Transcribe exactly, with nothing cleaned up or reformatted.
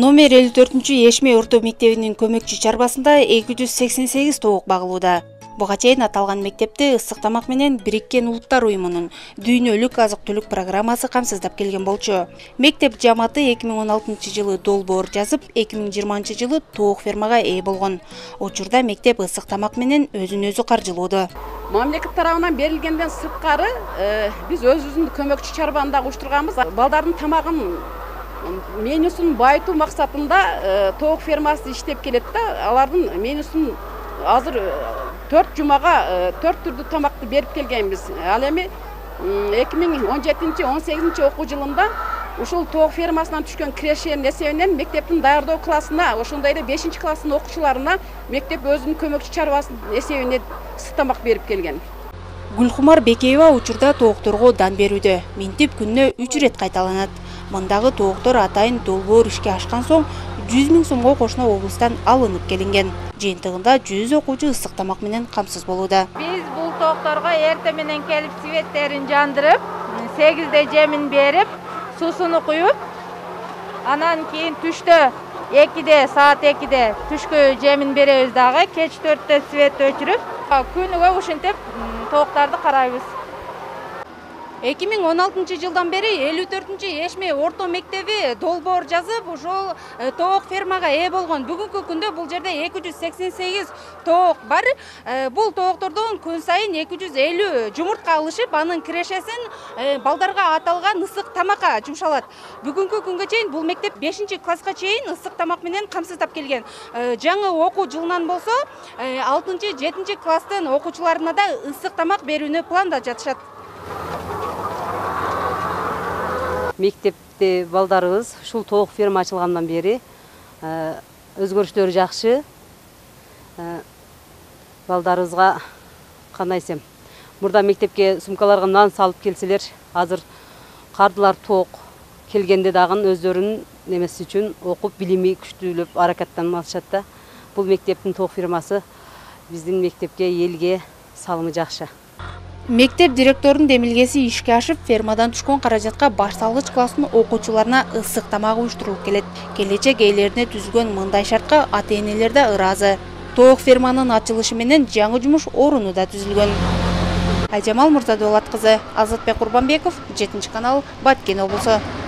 Номер элүү төртүнчү Эшме орто мектебинин көмөкчү чарбасында эки жүз сексен сегиз тоок багылууда. Буга чейин аталган мектепти ысык тамак менен Бириккен Улуттар уюмунун дүйнөлүк азык-түлүк программасы камсыздап келген болчу. Мектеп жамааты эки миң он алтынчы жылы долбоор жазып, эки миң жыйырманчы жылы тоок фермага ээ болгон. Учурда мектеп ысык тамак менен өзүн өзү каржылоодо. Мамлекет тарабынан берилгенден сырткары биз өзүбүздүн көмөкчү чарбаны дагы уштурганбыз. Балдардын тамагын менюсун байытуу максатында тоок фермасы иштеп келет да, алардын менюсун азыр төрт жумага төрт түрдүү тамакты берип келгенбиз. Ал эми эки миң он жетинчи он сегизинчи окуу жылында ушул тоок фермасынан түшкөн кирешенин эсебинен мектептин даярдоо классына, ошондой эле бешинчи класстын окуучуларына мектеп өзүнүн көмөкчү чарбасынын эсебинен ысык тамак берип келген. Гүлкумар Бекеева учурда тоокторго дан берүүдө. Минтип күнүнө үч ирет кайталанат. Мындагы тооктор атайын долбоор ишке ашкан соң жүз миң сомго кошуна облустан алынып келинген. Жыйынтыгында жүз окуучу ысык тамак менен камсыз болууда. Биз бул тоокторго эртең менен келип светтерин жандырып, сегизде жемин берип, суусуну куюп, анан кийин түштө экиде, саат экиде түшкө жемин беребиз дагы, кеч төрттө свет өчүрүп, күнүгө ушинтип тооктарды карайбыз. эки миң он алтынчы жылдан бери элүү төртүнчү Эшме орто мектеби долбоор жазып, ошол тоок фермага ээ болгон. Бүгүнкү күндө бул жерде эки жүз сексен сегиз тоок бар. Бул тооктордон күн сайын эки жүз элүү жумуртка алышып, анын кирешесин балдарга аталган ысык тамакка жумшалат. Бүгүнкү күнгө чейин бул мектеп бешинчи класска чейин ысык тамак менен камсыздап келген. Жаңы окуу жылынан болсо алтынчы жетинчи класстын окуучуларына да ысык тамак берүүнү пландап жатышат. Мектепте балдарыбыз ушул тоок ферма ачылгандан бери өзгөрүштөр жакшы. Балдарыбызга кандай десем, мурда мектепке сумкаларга нан салып келселер, азыр кардылар тоок келгенде дагы өздөрүнүн немеси үчүн окуп билими күчтүүлөп аракаттанып атышат да. Бул мектептин тоок фермасы биздин мектепке, элге салымы жакшы. Мектеп директорунун демилгеси ишке ашып, фермадан түшкөн каражатка баш салгыч класстын окуучуларына ысык тамак уюштурулуп келет. Келечек ээлерине түзүлгөн мындай шартка ата-энелер да ыраазы. Тоок ферманын ачылышы менен жаңы жумуш оруну да түзүлгөн. Айжамал Мурзадулат кызы, Азатбек Курбанбеков, жетинчи канал, Баткен облусу.